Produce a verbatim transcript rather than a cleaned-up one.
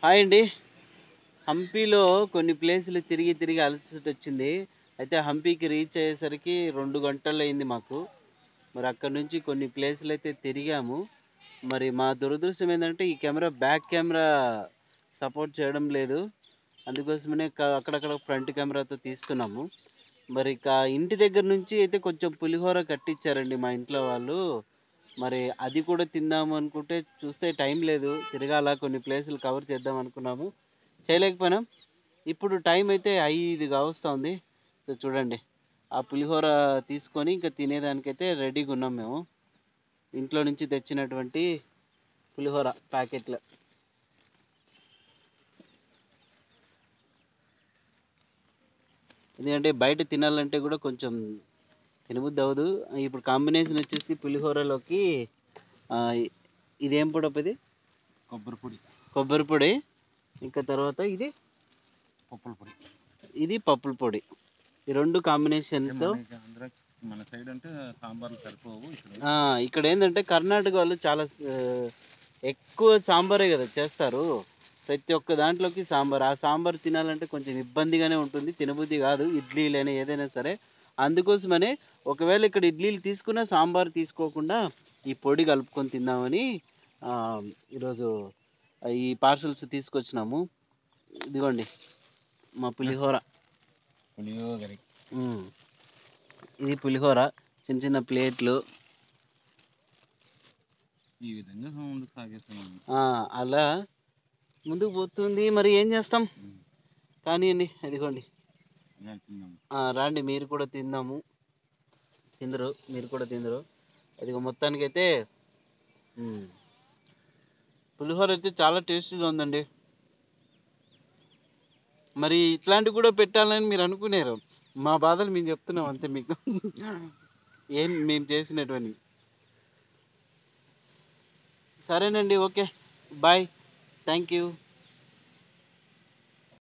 Hi అండి. హంపీలో కొన్ని ప్లేసులు తిరిగి తిరిగి అలసటొచ్చింది. అయితే హంపీకి రీచ్ అయ్యేసరికి రెండు గంటలయింది మాకు. మరి అక్కడి నుంచి కొన్ని ప్లేసులైతే తిరిగాము. మరి మా దురదృష్టం ఏందంటే ఈ కెమెరా బ్యాక్ కెమెరా సపోర్ట్ చేయడం లేదు. అందుకోసమనే క అక్కడక్కడ ఫ్రంట్ కెమెరాతో తీస్తున్నాము. మరి ఇక ఇంటి దగ్గర నుంచి అయితే కొంచెం పులిహోర కట్టిచ్చారండి మా ఇంట్లో వాళ్ళు. మరి అది కూడా తిందాము అనుకుంటే చూస్తే టైం లేదు. తిరగాల కొన్ని ప్లేసులు కవర్ చేద్దాం అనుకున్నాము. చేయలేకపోయినాం. ఇప్పుడు టైం అయితే ఐదు కావస్తుంది. సో చూడండి. ఆ పులిహోర తీసుకొని ఇంక తినేదానికైతే రెడీగున్నాం మేము. ఇంట్లో నుంచి తెచ్చినటువంటి పులిహోర ప్యాకెట్లు. ఎందుకంటే బయట తినాలంటే కూడా కొంచెం తినబుద్ధి అవ్వదు. ఇప్పుడు కాంబినేషన్ వచ్చేసి పులిహోరలోకి ఆహ్, ఇదేం పొడబ్బా ఇది? కొబ్బరి పొడి, కొబ్బరి పొడి. ఇంకా తర్వాత ఇది పప్పుల పొడి. ఇది పప్పుల పొడి. ఈ రెండు అంటే కాంబినేషన్‌తో మనకి ఆంధ్ర మన సైడ్ అంటే సాంబార్లు సరిపోవు ఇక్కడ. ఆ! ఇక్కడేందంటే కర్ణాటక వాళ్ళు చాలా స్ ఆహ్, ఎక్కువ సాంబారే గదా చేస్తారు. ప్రతి ఒక్క దాంట్లోకి సాంబార్. ఆ సాంబార్ తినాలంటే కొంచెం ఇబ్బందిగానే ఉంటుంది. తినబుద్ధి గాదు. ఇడ్లీలని ఏదైనా సరే. అందుకోసమనే ఒకవేళ ఇక్కడ ఇడ్లీలు తీసుకున్నా సాంబార్ తీసుకోకుండా ఈ పొడి కలుపుకొని తిందామని ఆహ్, ఈరోజు ఈ పార్సెల్స్ తీసుకొచ్చినాము. ఇదిగోండి మా పులిహోర. పులియోగరి హ్మ్. ఇది పులిహోర. చిన్న చిన్న ప్లేట్లు. ఈ విధంగా ముందుకు సాగేస్తున్నాము. ఆ! అలా ముందుకు పోతుంది. మరి ఏం చేస్తాం? కానీయండి. ఇదిగోండి. తిన్నాము. ఆ! రండి మీరు కూడా తిందాము. తిందురు. మీరు కూడా తిందురు. ఇదిగో మొత్తానికైతే హ్మ్. పులిహోర అయితే చాలా టేస్టీగా ఉందండి. మరి ఇట్లాంటివి కూడా పెట్టాలని మీరు అనుకునేరు. మా బాధలు మేము చెప్తున్నాం అంతే మీకు. ఏం మేము చేసినటువన్నీ. సరేనండి. ఓకే. బాయ్. Thank you.